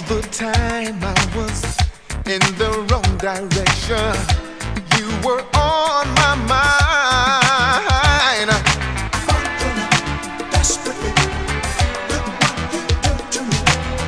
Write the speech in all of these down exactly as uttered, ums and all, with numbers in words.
the time I was in the wrong direction, you were on my mind. Desperately, look what you do to me.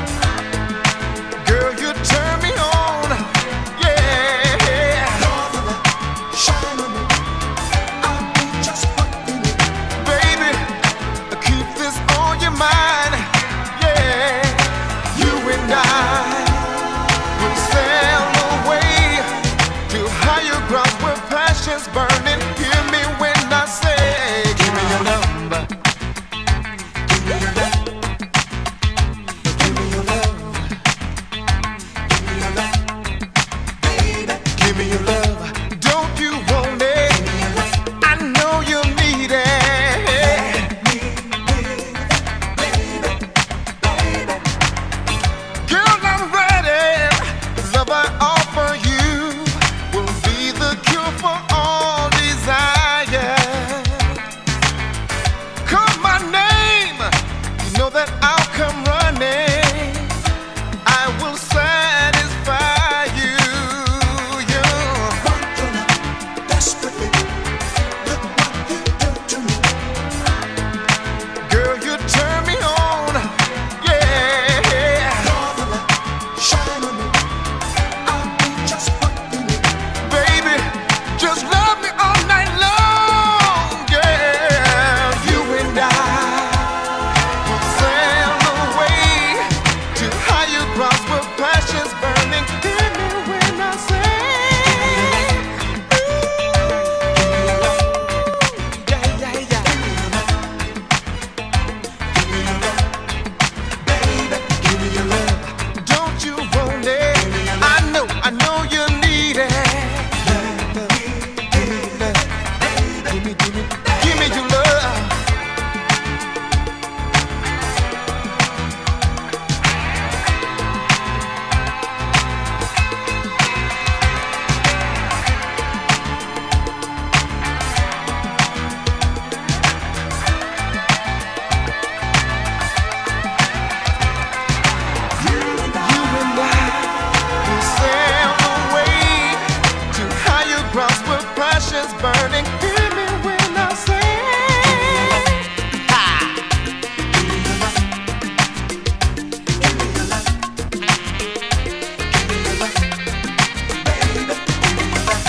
Girl, you turn me on, yeah. Love, shine on me. I'll be just what you need. Baby, keep this on your mind, yeah. You and I will sail away to higher grounds where passion's burning. Hear me when I say, give me your number. Give me your love. Give me your love. Give me your love. Baby, give me your love. Don't you want it? I know you need it. Girl, I'm ready. Love I offer you will be the cure for all desire. Call my name, you know that I'll come running. I will satisfy you. You want your love desperately. Look what you do to me. Girl, you turn me on, yeah. Love, shine on me. I'll be just what you need. Baby, just love me all night long, yeah. You and I will sail away to higher grounds where passion's burning. Hear me when I say, ooh, yeah, yeah, yeah. Give me your love, baby. Give me your love. Don't you want it? I know, I know you need it. Give me your love, give me, give me, give me your love. You and I will sail away to higher grounds where passion's burning. Hear me when I say, ha. Give me your love. Give me your love. Give me your love. Baby, give me your love.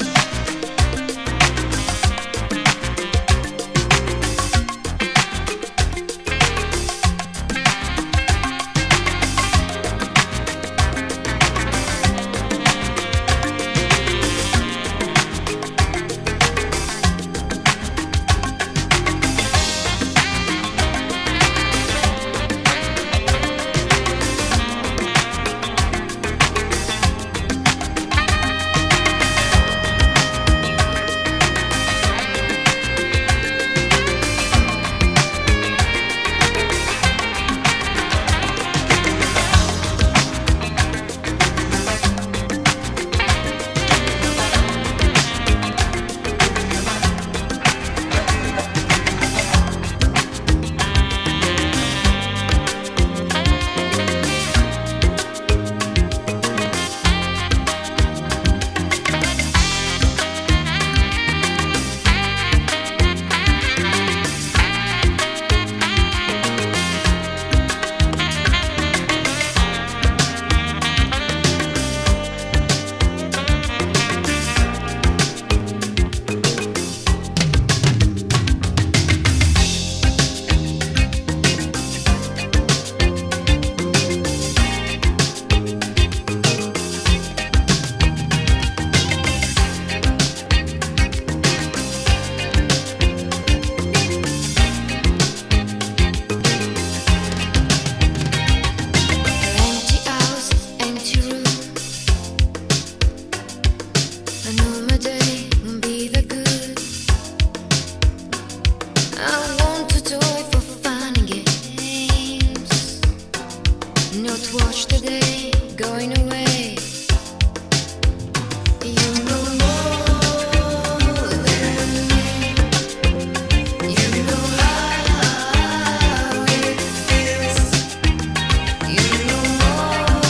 Empty house, empty room. I know my day won't be that good. I want to toy for fun and games, not watch the day going away. You know more than me. You know how it feels. You know more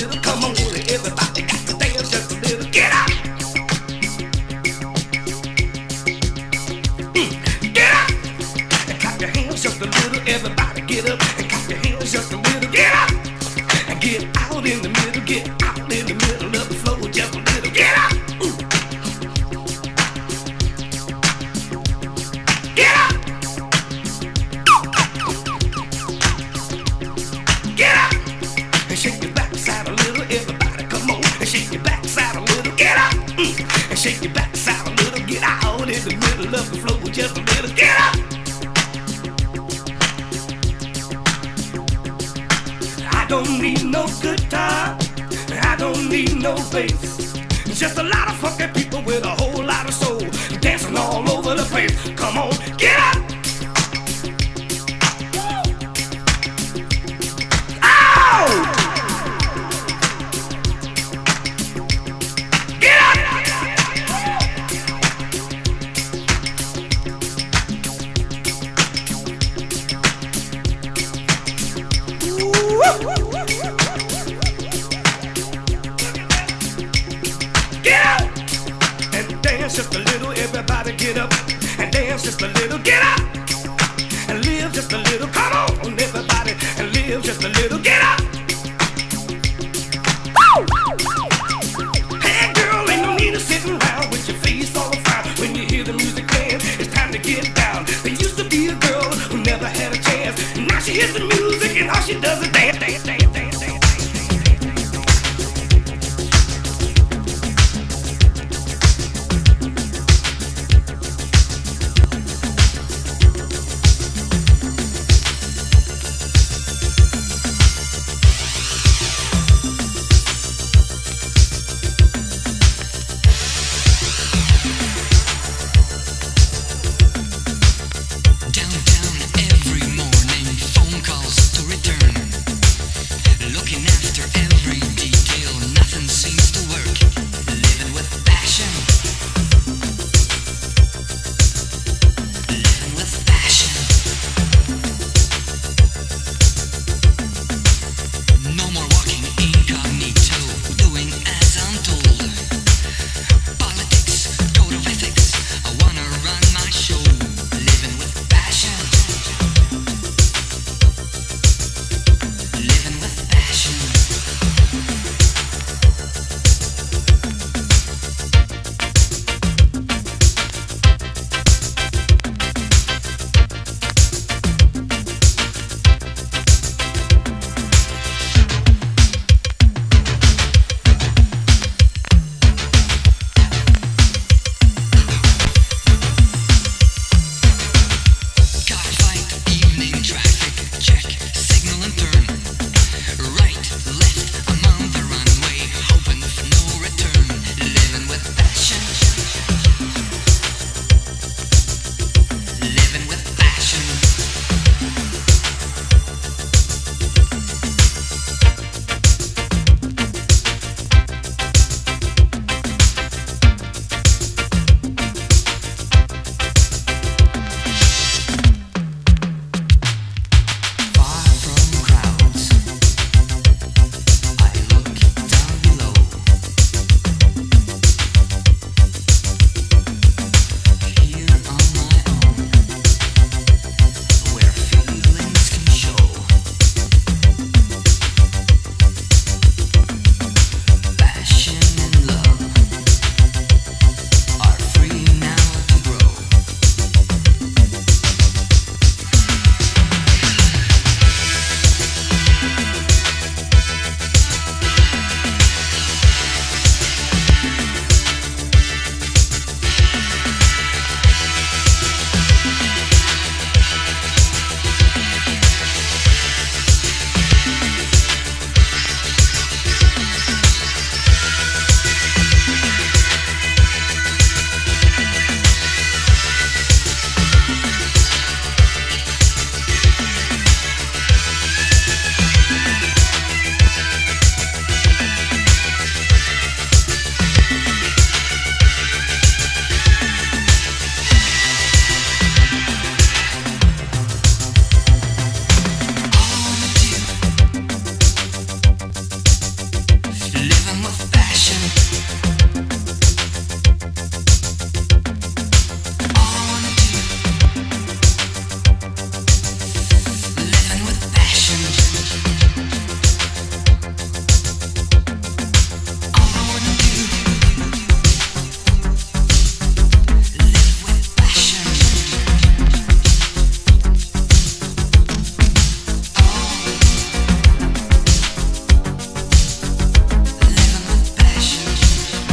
little. Come on, everybody got to dance just a little. Get up! Mm, get up! And clap your hands just a little. Everybody get up and clap your hands just a little. Get up! And get out in the middle. Get out in the middle of the floor just a little. Get up! Mm. Get up! Get up! And shake your backside a little. Everybody come on and shake your backside a little. Get up! Mm. And shake your backside a little. Get out in the middle of the floor just a little. Get up! I don't need no guitar. I don't need no bass. Just a lot of funky people with a whole lot of soul dancing all over the place. Come on, get up! Ow! Get up! Get up! And dance just a little. Everybody get up and dance just a little. Get up! And live just a little. Come on, everybody, and live just a little. Get up! Hey girl, ain't no need of sitting around with your face all frown. When you hear the music playing, it's time to get down. There used to be a girl who never had a chance. Now she hears the music and all she does is dance, dance, dance, dance, dance. Living with passion.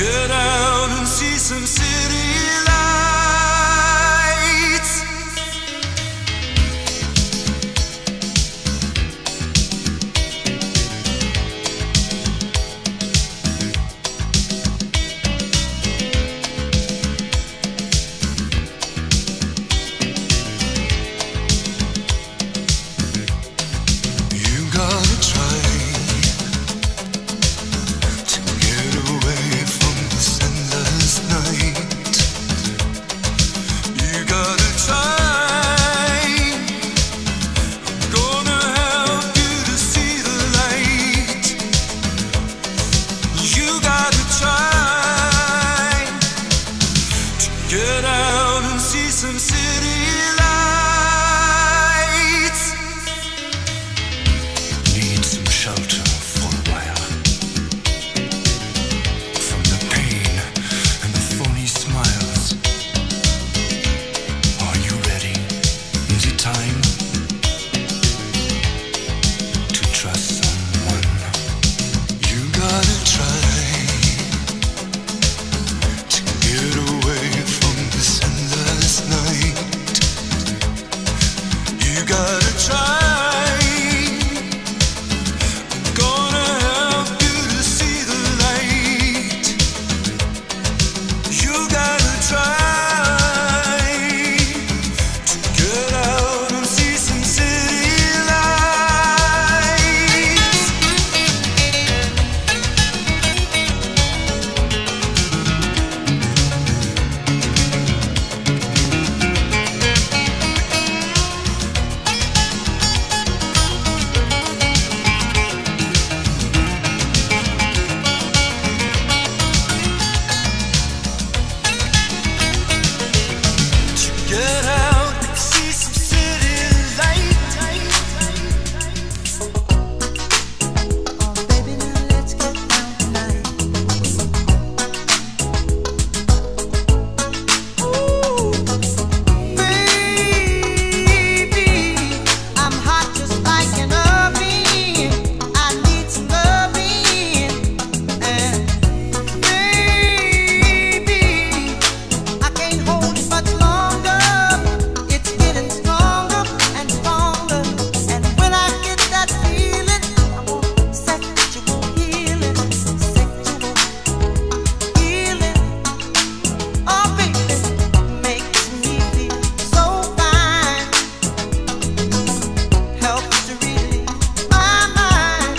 Get out and see some city lights. You gotta try to get away from this endless night. You gotta try. I'm gonna help you to see the light. You gotta try to get out and see some city lights. Need some shelter for a while from the pain and the phony smiles. Are you ready? Is it time to trust someone? You gotta try to get away from this endless night. You gotta try. I'm gonna help you to see the light. You gotta try to get out and see some city lights. To get out and see some city lights. Oh, baby, now let's get down tonight. Ooh, baby, I'm hot just like an oven. I need some loving, and baby, I can't hold it much longer. It's getting stronger and stronger, and when I get that feeling, I want sexual healing, sexual healing. Oh, baby, makes me feel so fine. Helps to relieve my mind.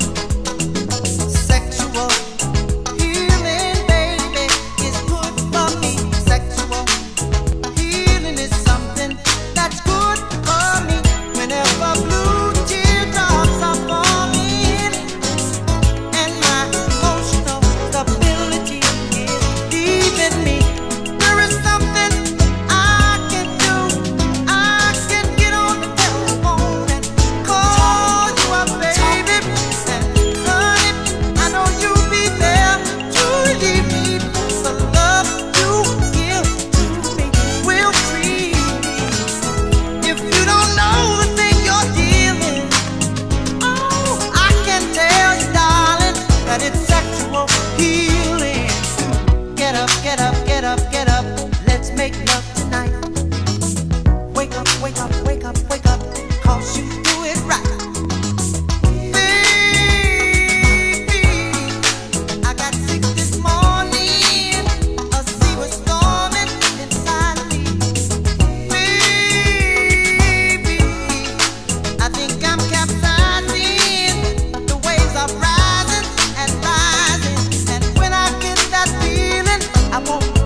Sexual healing, baby, is good for me. Sexual healing is something that's good for me. Whenever blue teardrops are falling and my emotional stability is leaving me, there is something I can do. I can get on the telephone and call you up, baby, and honey, I know you'll be there to relieve me. The love you give to me will free me. If you don't know the thing you're dealing, oh, I can tell you, darling, that it's sexual healing. Get up, get up, get up, get up. Let's make love tonight. Wake up, wake up, wake up, wake up, 'cause you do it right. Baby, I got sick this morning. A sea was storming inside me. Baby, I think I'm capsizing. The waves are rising and rising, and when I get that feeling, I won't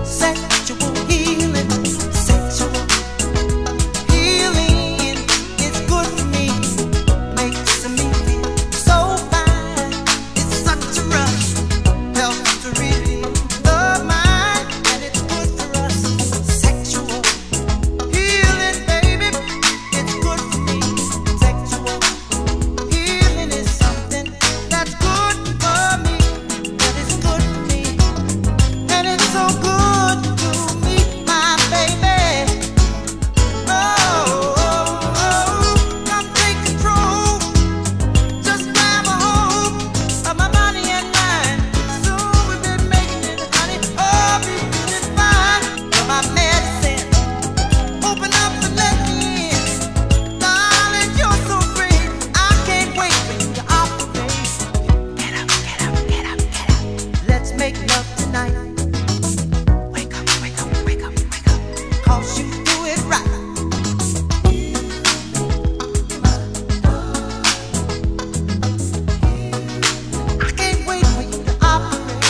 night. Wake up, wake up, wake up, wake up. 'Cause you do it right. I can't wait for you to operate.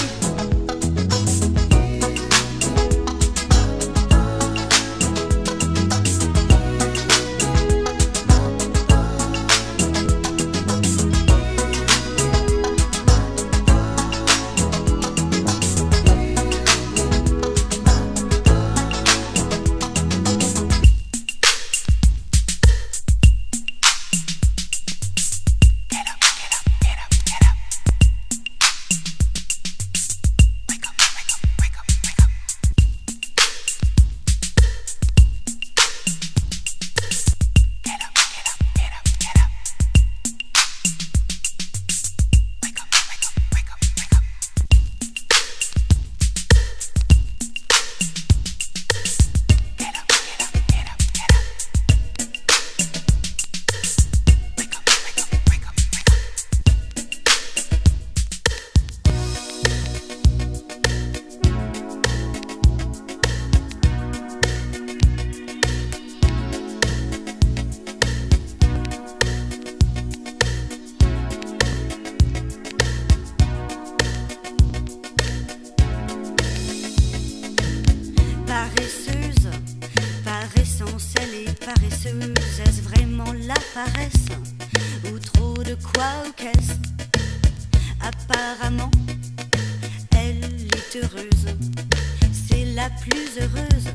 Paresseuse, par essence elle est paresseuse. Est-ce vraiment la paresse ou trop de quoi ou qu'est-ce? Apparemment, elle est heureuse. C'est la plus heureuse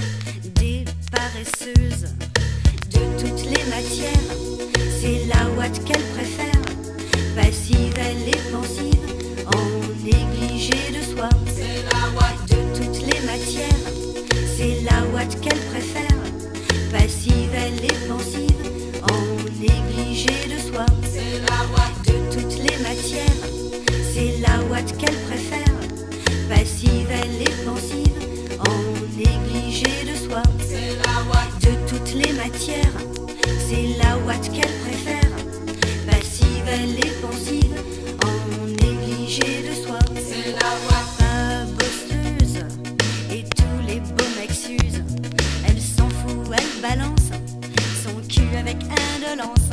des paresseuses. De toutes les matières, c'est la ouate qu'elle préfère. Passive, elle est pensive, en négligé de soi. C'est la ouate de toutes les matières. C'est la ouate qu'elle préfère. Passive, elle est pensive, en négligé de soi. C'est la ouate de toutes les matières. C'est la ouate qu'elle préfère. Passive, elle est pensive, en négligé de soi. C'est la ouate de toutes les matières. C'est la ouate qu'elle préfère. Passive, elle est pensive, en négligé de soi. C'est la ouate pas bosseuse et tous les beaux mecs s'usent. Elle s'en fout, elle balance son cul avec indolence.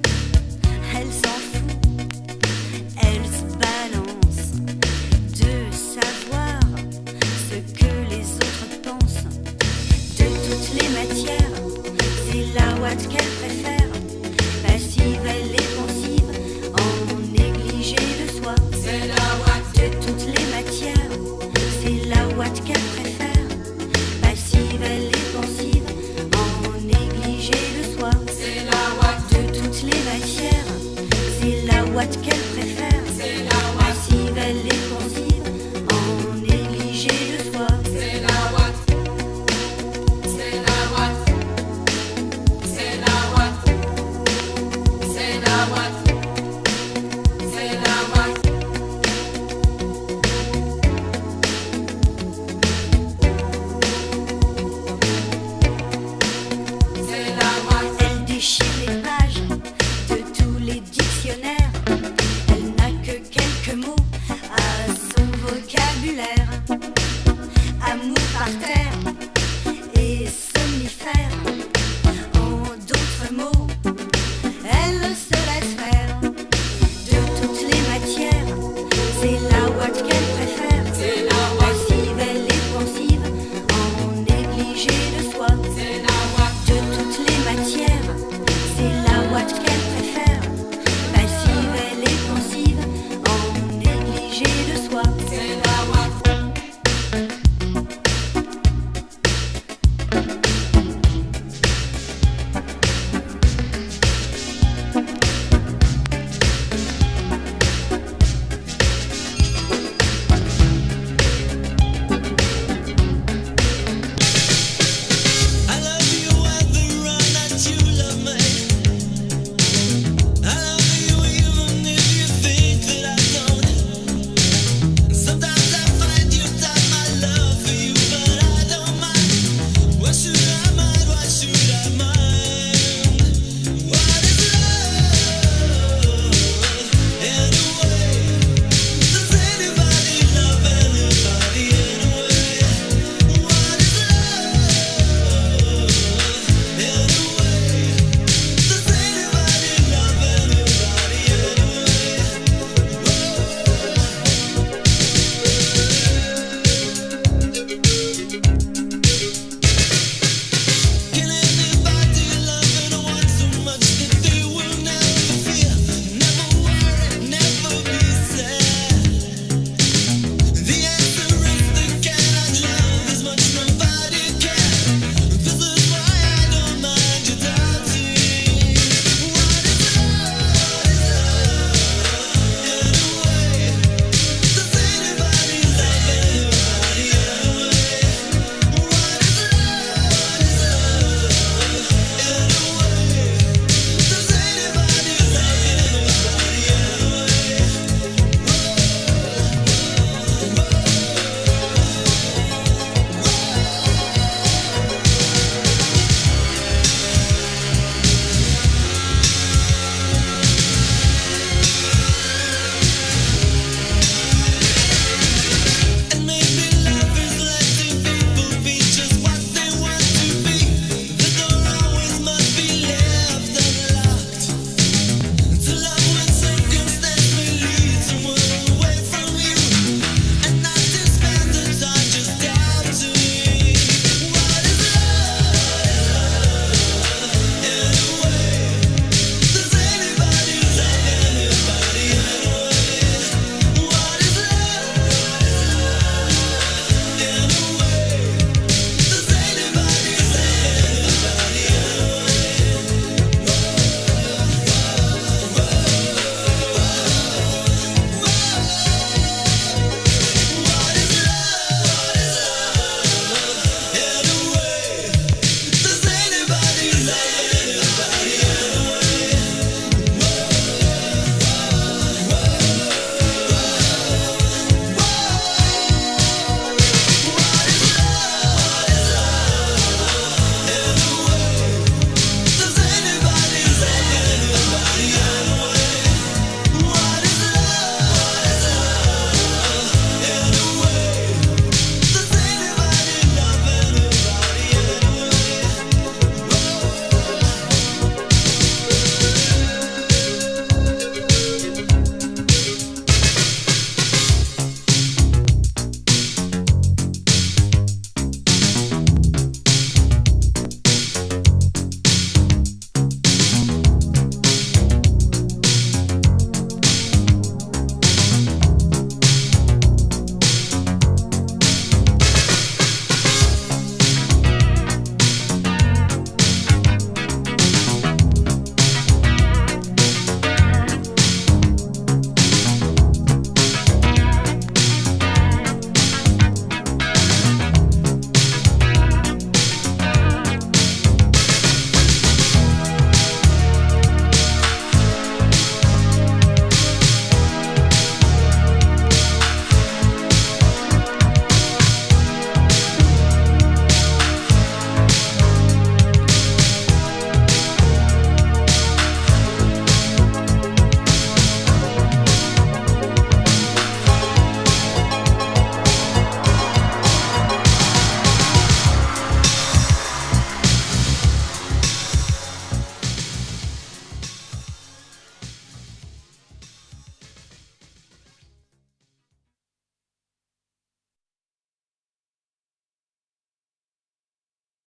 Elle s'en fout, elle se balance de savoir ce que les autres pensent. De toutes les matières, c'est la ouate qu'elle préfère. Passive, elle est pensive, en négligé de soi. C'est la ouate de toutes les matières. C'est la ouate qu'elle préfère. Passive, elle est pensive, en négligé de soi. C'est la ouate de toutes les matières. C'est la ouate qu'elle préfère. C'est la ouate. Passive, elle est pensive, en négligé de soi. C'est la ouate. C'est la ouate. C'est la ouate. C'est la ouate. C'est la ouate. C'est la ouate. Elle déchire les pages de tous les dictionnaires. Elle n'a que quelques mots à son vocabulaire. Amour par terre.